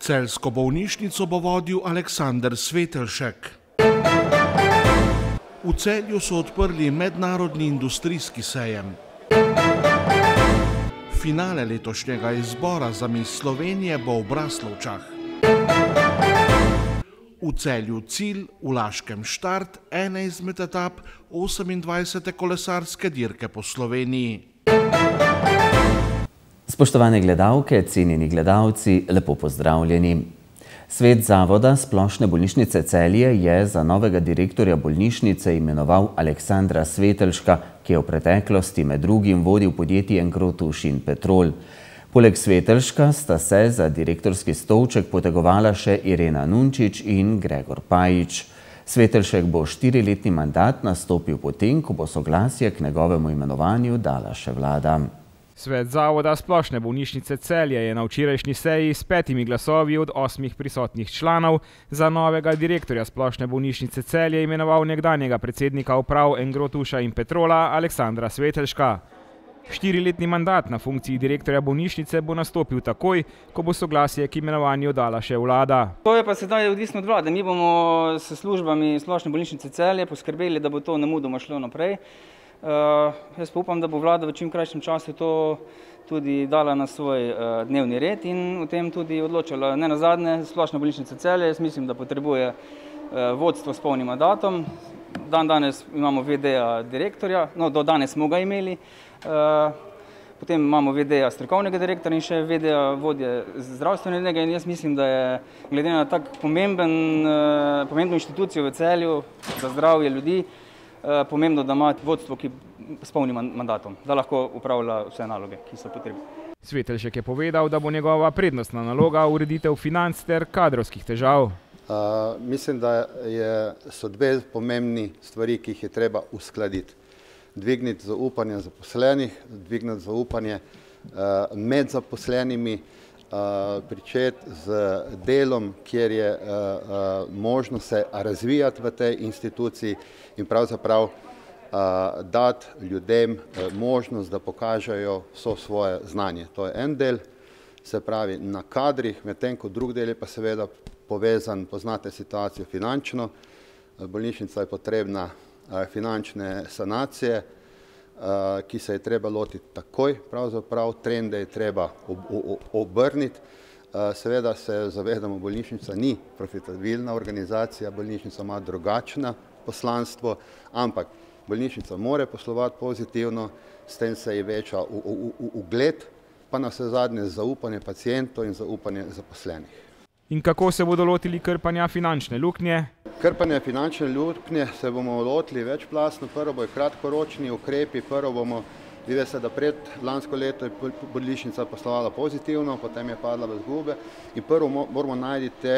Celjsko bolnišnico bo vodil Aleksander Svetelšek. V Celju so odprli mednarodni industrijski sejem. Finale letošnjega izbora za Miss Slovenije bo v Braslovčah. V Celju cilj, v Laškem štart, ene izmed etap 28. kolesarske dirke po Sloveniji. Spoštovane gledalke, cenjeni gledalci, lepo pozdravljeni. Svet Zavoda Splošne bolnišnice Celje je za novega direktorja bolnišnice imenoval Aleksandra Svetelška, ki je v preteklosti med drugim vodil podjetji Engrotuš in Petrol. Poleg Svetelška sta se za direktorski stolček potegovala še Irena Nunčič in Gregor Pajič. Svetelšek bo 4-letni mandat nastopil potem, ko bo soglasje k njegovemu imenovanju dala še vlada. Svet Zavoda Splošne bolnišnice Celje je na včerajšnji seji s 5 glasovi od 8 prisotnih članov za novega direktorja Splošne bolnišnice Celje imenoval nekdanjega predsednika uprav Engrotuša in Petrola Aleksandra Svetelška. 4-letni mandat na funkciji direktorja bolnišnice bo nastopil takoj, ko bo soglasje k imenovanju dala še vlada. To je pa sedaj odvisno od vlade. Mi bomo s službami Splošne bolnišnice Celje poskrbeli, da bo to nemudoma šlo naprej. Jaz pa upam, da bo vlada v čim krajšem času to tudi dala na svoj dnevni red in o tem tudi odločala. Ne nazadnje, Splošna bolnišnica Celje, jaz mislim, da potrebuje vodstvo s polnim mandatom. Danes imamo VD-ja direktorja, no do danes smo ga imeli, potem imamo VD-ja strokovnega direktorja in še VD-ja vodje zdravstvenega in jaz mislim, da je glede na tak pomembno inštitucijo v Celju za zdravje ljudi, pomembno, da ima vodstvo, ki s polnim mandatom, da lahko upravlja vse naloge, ki so potrebne. Svetelšek je povedal, da bo njegova prednostna naloga ureditev financ ter kadrovskih težav. Mislim, da so dve pomembni stvari, ki jih je treba uskladiti. Dvigniti zaupanje zaposlenih, dvigniti zaupanje med zaposlenimi, pričeti z delom, kjer je možno se razvijati v tej instituciji in pravzaprav dati ljudem možnost, da pokažejo vso svoje znanje. To je en del, se pravi na kadrih, medtem ko drug del je pa seveda povezan, poznate situacijo finančno. Bolnišnica je potrebna finančne sanacije, ki se je treba lotiti takoj, pravzaprav trende je treba obrniti. Seveda se zavedamo, bolnišnica ni profitabilna organizacija, bolnišnica ima drugačno poslanstvo, ampak bolnišnica mora poslovati pozitivno, s tem se je veča ugled, pa navsezadnje zaupanje pacientov in zaupanje zaposlenih. In kako se bodo lotili krpanja finančne luknje? Krpanje finančne luknje se bomo lotili večplastno. Prvo bojo kratkoročni ukrepi, prvo bomo, vidi se, da pred lansko leto je bolnišnica poslovala pozitivno, potem je padla v izgube in prvo moramo najti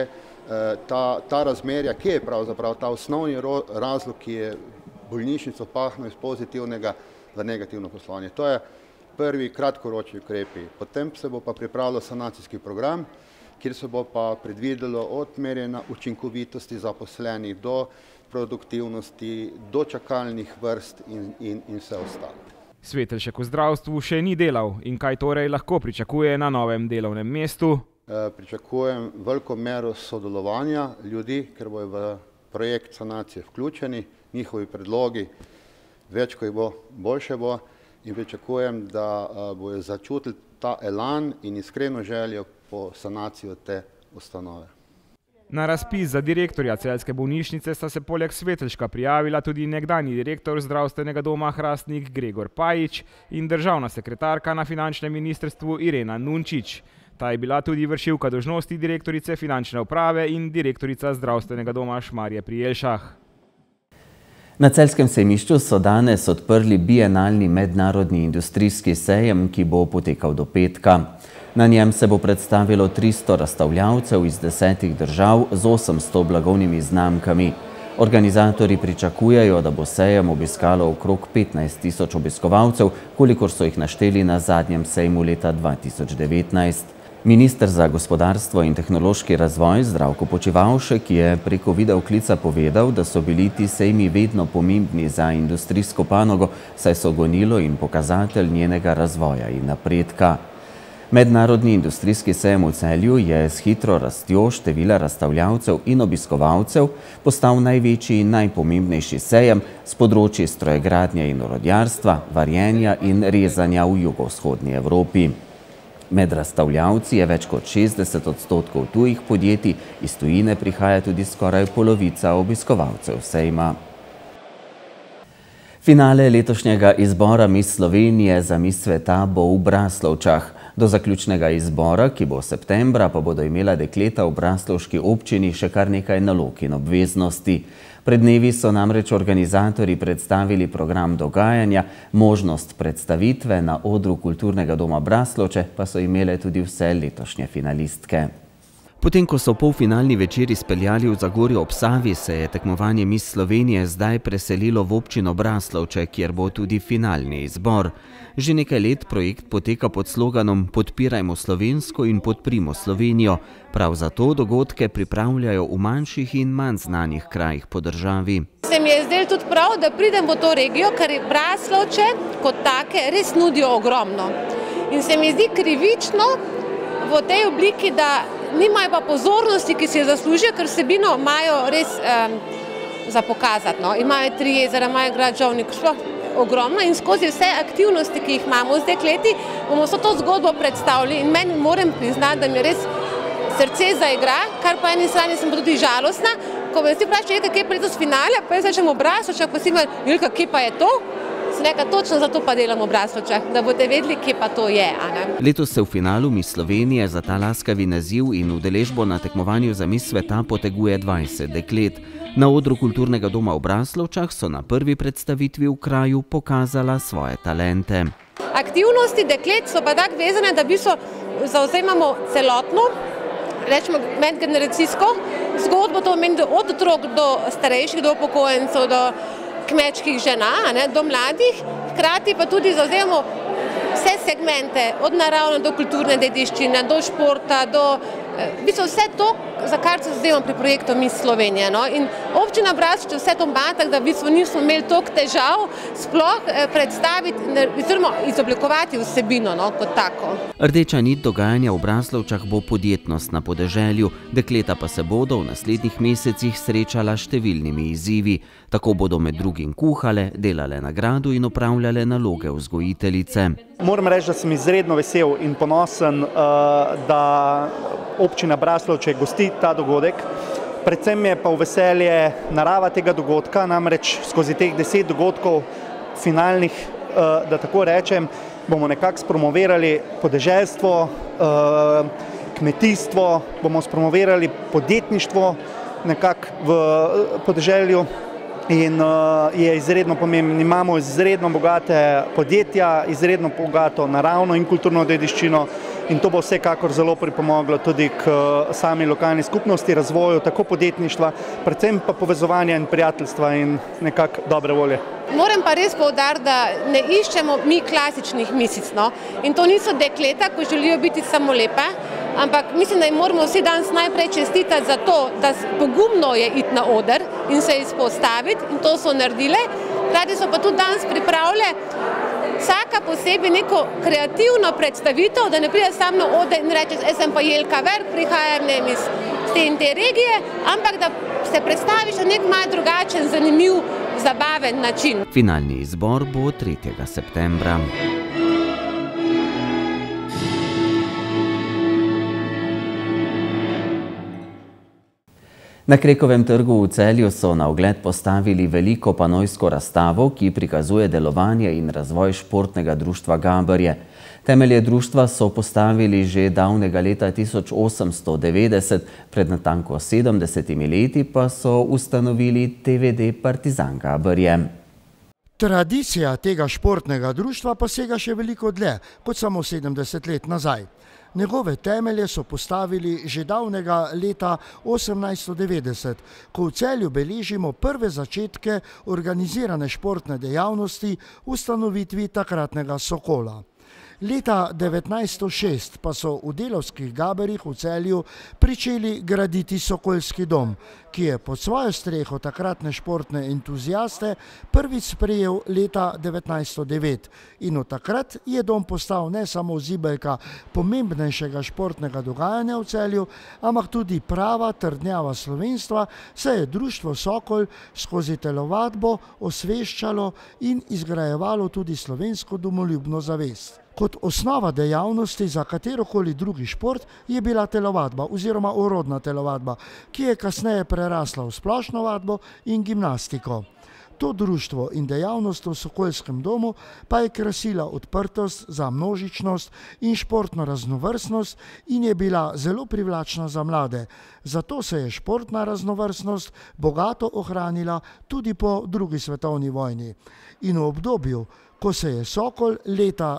ta razmerja, kje je pravzaprav ta osnovni razlog, ki je bolnišnico pahnil iz pozitivnega v negativno poslovanje. To je prvi kratkoročni ukrepi. Potem se bo pa pripravljal sanacijski program, kjer se bo pa predvidelo od merjenja učinkovitosti zaposlenih do produktivnosti, do čakalnih vrst in vse ostalo. Svetelšek v zdravstvu še ni delal in kaj torej lahko pričakuje na novem delovnem mestu? Pričakujem veliko mero sodelovanja ljudi, ker bojo v projekt sanacije vključeni, njihovi predlogi, več ko jih bo, boljše bo in pričakujem, da bojo začutili ta elan in iskreno željo po sanacijo te ustanove. Na razpis za direktorja Celjske bolnišnice sta se poleg Svetelška prijavila tudi nekdanji direktor zdravstvenega doma Hrastnik Gregor Pajič in državna sekretarka na finančnem ministrstvu Irena Nunčič. Ta je bila tudi vršilka dolžnosti direktorice finančne uprave in direktorica zdravstvenega doma Šmarje pri Jelšah. Na Celjskem sejmišču so danes odprli bienalni mednarodni industrijski sejem, ki bo potekal do petka. Na njem se bo predstavilo 300 razstavljavcev iz 10 držav z 800 blagovnimi znamkami. Organizatorji pričakujejo, da bo sejem obiskalo okrog 15.000 obiskovalcev, kolikor so jih našteli na zadnjem sejmu leta 2019. Minister za gospodarstvo in tehnološki razvoj Zdravko Počivalšek je preko videoklica povedal, da so bili ti sejmi vedno pomembni za industrijsko panogo, saj so gonilo in pokazatelj njenega razvoja in napredka. Mednarodni industrijski sejem v Celju je s hitro rastjo števila razstavljavcev in obiskovalcev postal največji in najpomembnejši sejem s področji strojegradnje in orodjarstva, varjenja in rezanja v jugovzhodni Evropi. Med razstavljavci je več kot 60% tujih podjetij, iz tujine prihaja tudi skoraj polovica obiskovalcev sejma. Finale letošnjega izbora Miss Slovenije za Miss sveta bo v Braslovčah. Do zaključnega izbora, ki bo septembra, pa bodo imela dekleta v braslovški občini še kar nekaj nalog in obveznosti. Pred dnevi so namreč organizatorji predstavili program dogajanja, možnost predstavitve na odru Kulturnega doma Braslovče pa so imele tudi vse letošnje finalistke. Potem, ko so polfinalni večer izpeljali v Zagorju ob Savi, se je tekmovanje Miss Slovenije zdaj preselilo v občino Braslovče, kjer bo tudi finalni izbor. Že nekaj let projekt poteka pod sloganom Podpirajmo slovensko in podprimo Slovenijo. Prav zato dogodke pripravljajo v manjših in manj znanih krajih po državi. Se mi je zdelo tudi prav, da pridem v to regijo, ker je Braslovče kot take res nudijo ogromno. In se mi zdi krivično v tej obliki, da nimajo pa pozornosti, ki si jo zaslužijo, ker vsebino imajo res za pokazati. Imajo 3 jezera, imajo grad Žovnik, sploh ogromno in skozi vse aktivnosti, ki jih imamo z dekleti, bomo vso to zgodbo predstavili in meni moram priznati, da mi res srce zaigra, kar po eni strani sem tudi žalostna, ko me vsi vprašajo, kje je letos finale, pa jaz rečem v Braslovčah, pa si imam, Julka, kje pa je to? Sem rekla, točno zato pa delamo v Braslovčah, da boste vedeli, kje pa to je. Letos se v finalu Miss Slovenije za ta laskavi naziv in udeležbo na tekmovanju za Miss sveta poteguje 20 deklet. Na odru Kulturnega doma v Braslovčah so na prvi predstavitvi v kraju pokazala svoje talente. Aktivnosti deklet so pa tako vezane, da v bistvu zavzemamo celotno, rečemo medgeneracijsko zgodbo, to pomeni od otrok do starejših, do upokojencev, do kmečkih žena, do mladih, hkrati pa tudi zavzemamo vse segmente, od naravne do kulturne dediščine, do športa, do v bistvu vse to, za kar se zavzemamo pri projektu Miss Slovenije. In občina Braslovče vse to ima tako, da v bistvu nismo imeli toliko težav sploh predstaviti oziroma izoblikovati vsebino kot tako. Rdeča nit dogajanja v Braslovčah bo podjetnost na podeželju, dekleta pa se bodo v naslednjih mesecih srečala številnimi izzivi. Tako bodo med drugim kuhale, delale na gradu in opravljale naloge vzgojiteljice. Moram reči, da sem izredno vesel in ponosen, da občina Braslovče gosti ta dogodek. Predvsem je pa v veselje narava tega dogodka, namreč skozi teh 10 dogodkov finalnih, da tako rečem, bomo nekako spromovirali podeželstvo, kmetijstvo, bomo spromovirali podjetništvo nekako v podeželju. In je izredno pomembno, imamo izredno bogate podjetja, izredno bogato naravno in kulturno dediščino in to bo vsekakor zelo pripomoglo tudi k sami lokalni skupnosti, razvoju tako podjetništva, predvsem pa povezovanja in prijateljstva in nekako dobre volje. Moram pa res poudariti, da ne iščemo mi klasičnih misic, in to niso dekleta, ko želijo biti samo lepe, ampak mislim, da jim moramo vsi danes najprej čestitati za to, da pogumno je iti na oder in se izpostaviti in to so naredile. Hkrati so pa tudi danes pripravile vsaka posebej neko kreativno predstavitev, da ne pride sam na oder in reče, jaz sem pa Jelka Verk, prihajam iz te in te regije, ampak da se predstaviš na nek malo drugačen, zanimiv, zabaven način. Finalni izbor bo 3. septembra. Na Krekovem trgu v Celju so na ogled postavili veliko panojsko razstavo, ki prikazuje delovanje in razvoj športnega društva Gaberje. Temelje društva so postavili že davnega leta 1890, pred natanko 70 leti pa so ustanovili TVD Partizan Gaberje. Tradicija tega športnega društva pa sega še veliko dlje, kot samo 70 let nazaj. Njegove temelje so postavili že davnega leta 1890, ko v Celju beležimo prve začetke organizirane športne dejavnosti v ustanovitvi takratnega Sokola. Leta 1906 pa so v Delavskih Gaberjih v Celju pričeli graditi Sokolski dom, ki je pod svojo streho takratne športne entuziaste prvič sprejel leta 1909 in od takrat je dom postal ne samo zibelka pomembnejšega športnega dogajanja v Celju, ampak tudi prava trdnjava slovenstva, saj je društvo Sokol skozi telovadbo osveščalo in izgrajevalo tudi slovensko domoljubno zavest. Kot osnova dejavnosti za katerokoli drugi šport je bila telovadba oziroma orodna telovadba, ki je kasneje prerasla v splošno vadbo in gimnastiko. To društvo in dejavnost v Sokolskem domu pa je krasila odprtost za množičnost in športno raznovrstnost in je bila zelo privlačna za mlade. Zato se je športna raznovrstnost bogato ohranila tudi po drugi svetovni vojni. In v obdobju, ko se je Sokol leta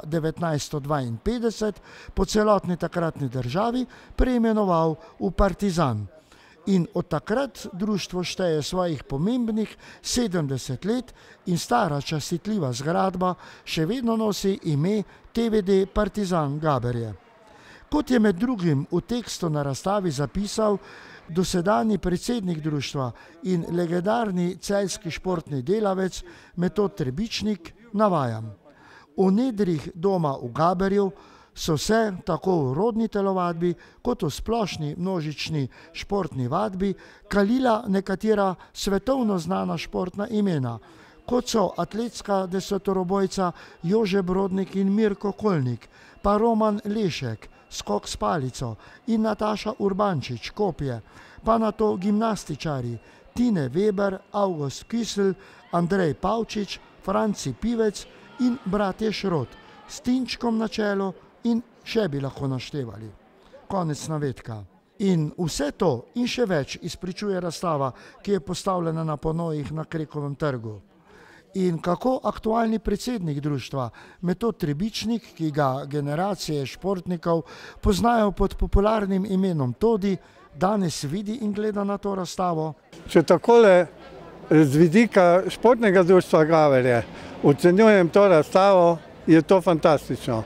1952 po celotni takratni državi preimenoval v Partizan. In od takrat društvo šteje svojih pomembnih 70 let in stara častitljiva zgradba še vedno nosi ime TVD Partizan Gaberje. Kot je med drugim v tekstu na razstavi zapisal dosedanji predsednik društva in legendarni celjski športni delavec Metod Trebičnik, navajam: v nedrih doma v Gaberju so se tako v rodni telovadbi kot v splošni množični športni vadbi kalila nekatera svetovno znana športna imena, kot so atletska desetorobojca Jože Brodnik in Mirko Kolnik, pa Roman Lešek, skok s palico, in Nataša Urbančič, kopje, pa nato gimnastičari Tine Weber, August Kisl, Andrej Pavčič, Franci Pivec in bratje Šrot, s Tinčkom na čelu in še bi lahko naštevali. Konec navedka. In vse to in še več izpričuje razstava, ki je postavljena na ponojih na Krekovem trgu. In kako aktualni predsednik društva Metod Trebičnik, ki ga generacije športnikov poznajo pod popularnim imenom Todi, danes vidi in gleda na to razstavo? Če takole z vidika športnega društva Gaberje ocenjujem to razstavo, je to fantastično.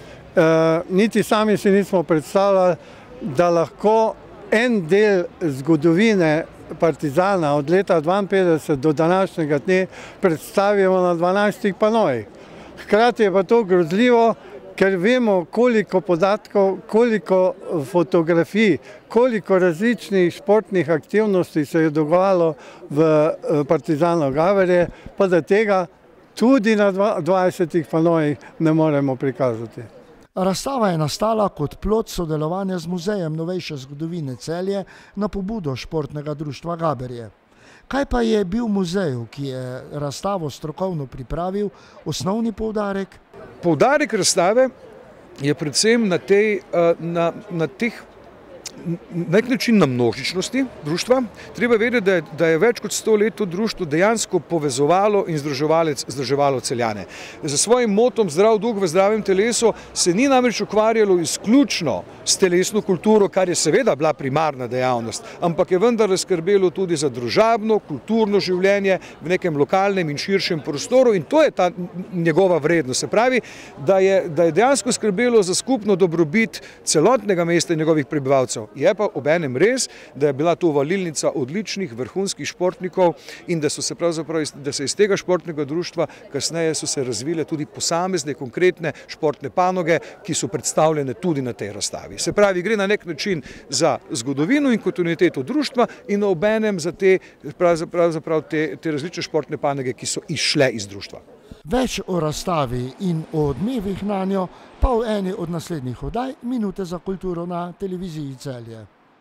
Niti sami si nismo predstavljali, da lahko en del zgodovine Partizana od leta 1952 do današnjega dne predstavimo na 12 panojih. Hkrati je pa to grozljivo, ker vemo, koliko podatkov, koliko fotografij, koliko različnih športnih aktivnosti se je dogajalo v Partizanu Gaberje, pa da tega tudi na 20 panojih ne moremo prikazati. Razstava je nastala kot plod sodelovanja z Muzejem novejše zgodovine Celje na pobudo športnega društva Gaberje. Kaj pa je bil muzeju, ki je razstavo strokovno pripravil, osnovni poudarek? Poudarek razstave je predvsem na teh na nek način na množičnosti društva. Treba vedeti, da je več kot 100 let to društvo dejansko povezovalo in združevalo Celjane. Za svojim motom zdrav duh v zdravem telesu se ni namreč ukvarjalo izključno s telesno kulturo, kar je seveda bila primarna dejavnost, ampak je vendarle skrbelo tudi za družabno, kulturno življenje v nekem lokalnem in širšem prostoru in to je ta njegova vrednost. Se pravi, da je dejansko skrbelo za skupno dobrobit celotnega mesta in njegovih prebivalcev. Je pa obenem res, da je bila to valilnica odličnih vrhunskih športnikov in da se iz tega športnega društva kasneje so se razvile tudi posamezne konkretne športne panoge, ki so predstavljene tudi na tej razstavi. Se pravi, gre na nek način za zgodovino in kontinuiteto društva in obenem za te različne športne panoge, ki so izšle iz društva. Več o razstavi in o odmevih na njo pa v eni od naslednjih oddaj Minute za kulturo na televiziji Celje.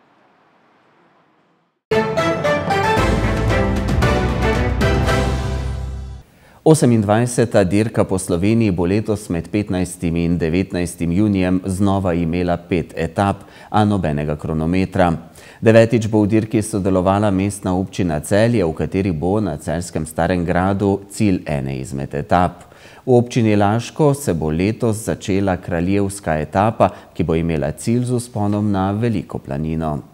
Osemindvajseta dirka po Sloveniji bo letos med 15. in 19. junijem znova imela 5 etap, a nobenega kronometra. 9. bo v dirki sodelovala mestna občina Celje, v kateri bo na celjskem Starem gradu cilj ene izmed etap. V občini Laško se bo letos začela kraljevska etapa, ki bo imela cilj z vzponom na Veliko planino.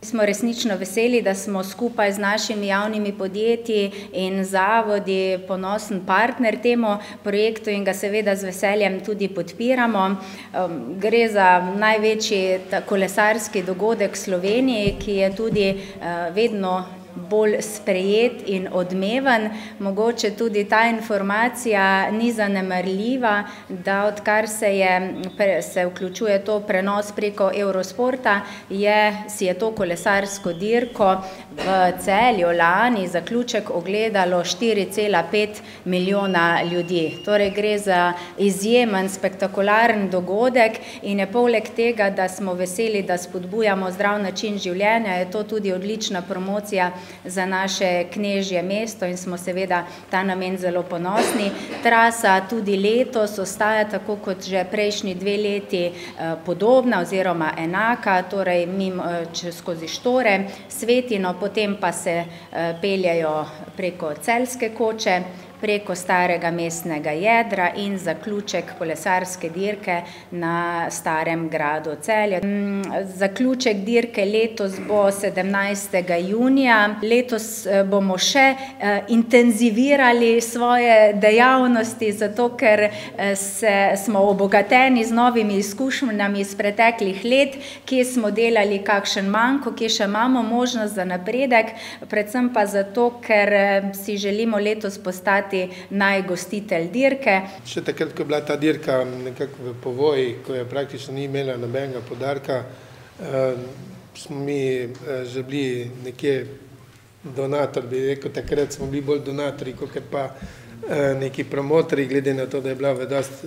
Smo resnično veseli, da smo skupaj z našimi javnimi podjetji in zavodi ponosen partner temu projektu in ga seveda z veseljem tudi podpiramo. Gre za največji kolesarski dogodek v Sloveniji, ki je tudi vedno bolj sprejet in odmeven. Mogoče tudi ta informacija ni zanemarljiva, da odkar se vključuje to prenos preko Eurosporta, si je to kolesarsko dirko v Celju lani zaključek ogledalo 4,5 milijona ljudi. Torej gre za izjemen, spektakularen dogodek in je poleg tega, da smo veseli, da spodbujamo zdrav način življenja, je to tudi odlična promocija za naše knežje mesto in smo seveda ta namen zelo ponosni. Trasa tudi letos ostaja tako kot že prejšnji 2 leti podobna oziroma enaka, torej skozi Štore, Svetino, potem pa se peljajo preko Celjske koče, preko starega mestnega jedra in zaključek kolesarske dirke na starem gradu Celje. Zaključek dirke letos bo 17. junija. Letos bomo še intenzivirali svoje dejavnosti, zato ker smo obogateni z novimi izkušnjami iz preteklih let, kje smo delali kakšen manko, kje še imamo možnost za napredek, predvsem pa zato, ker si želimo letos postati najgostitelj dirke. Še takrat, ko je bila ta dirka nekako v povoji, ko je praktično ni imela nobenega podarka, smo mi že bili nekje donator, bi rekel, takrat smo bili bolj donatorji, kot pa neki promotori, glede na to, da je bila v dosti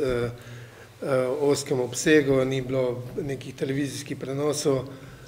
ozkem obsegu, ni bilo nekih televizijskih prenosov.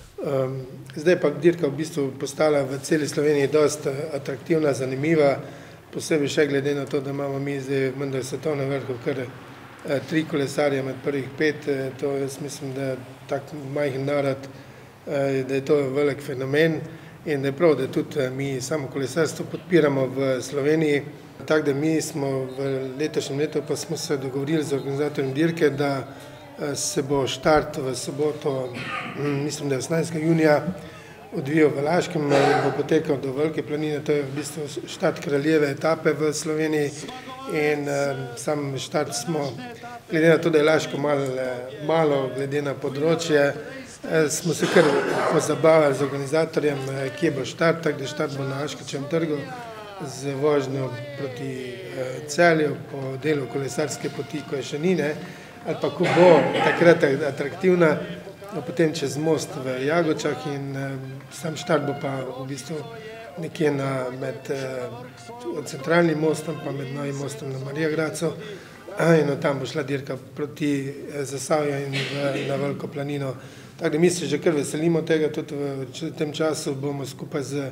Zdaj pa dirka v bistvu postala v celi Sloveniji dosti atraktivna, zanimiva, posebej še glede na to, da imamo mi zdaj v svetovnem vrhu kar 3 kolesarje med prvih 5, to jaz mislim, da tak majhen narod, da je to velik fenomen in da je prav, da tudi mi samo kolesarstvo podpiramo v Sloveniji. Tako da mi smo v letošnjem letu pa smo se dogovorili z organizatorjem dirke, da se bo štart v soboto, mislim, da 18. junija, odvijal v Laškem in bo potekal do Velike planine, to je v bistvu štart kraljeve etape v Sloveniji in sam štart smo, glede na to, da je Laško malo glede na področje, smo se kar pozabavali z organizatorjem, kje bo štart, tako da štart bo na Aškočem trgu z vožnjo proti Celju po delu kolesarske poti, ko je še ni, ali pa ko bo takrat atraktivna, potem čez most v Jagočah in sam štart bo pa v bistvu nekje med centralnim mostom pa med novim mostom na Marijagradcu in tam bo šla dirka proti Zasavju in na Veliko planino. Tako da mi se že kar veselimo tega, tudi v tem času bomo skupaj z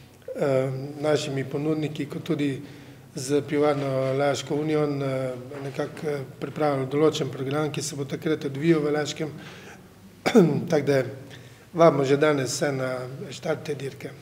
našimi ponudniki, kot tudi z pivovarno Laško Union nekako pripravili določen program, ki se bo takrat odvijal v Laškem. Tako da vabimo že danes vse na štart te dirke.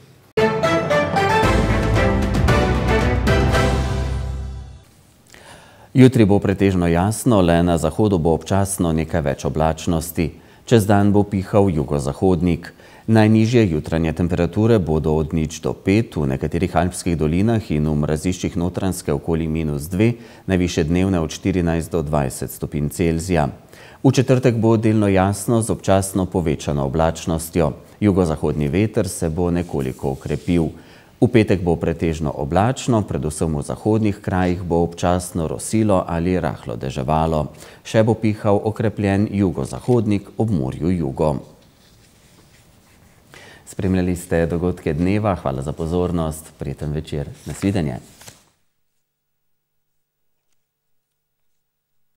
Jutri bo pretežno jasno, le na zahodu bo občasno nekaj več oblačnosti. Čez dan bo pihal jugozahodnik. Najnižje jutranje temperature bodo od 0 do 5, v nekaterih alpskih dolinah in v mraziščih Notranjske okoli -2, najvišje dnevne od 14 do 20 stopinj Celzija. V četrtek bo delno jasno z občasno povečano oblačnostjo. Jugozahodni veter se bo nekoliko okrepil. V petek bo pretežno oblačno, predvsem v zahodnih krajih bo občasno rosilo ali rahlo deževalo. Še bo pihal okrepljen jugozahodnik ob morju jugo. Spremljali ste dogodke dneva, hvala za pozornost, prijeten večer, nasvidenje.